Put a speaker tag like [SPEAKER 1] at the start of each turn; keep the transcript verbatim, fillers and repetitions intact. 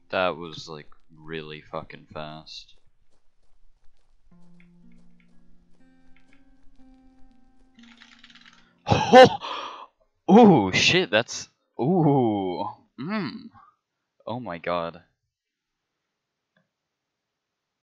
[SPEAKER 1] That was like really fucking fast. Oh! Ooh, shit, that's... Ooh. Mmm. Oh my god.